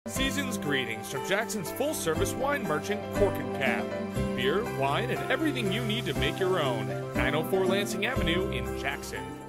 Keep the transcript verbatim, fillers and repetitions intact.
Season's greetings from Jackson's full-service wine merchant, Cork and Cap. Beer, wine, and everything you need to make your own. nine oh four Lansing Avenue in Jackson.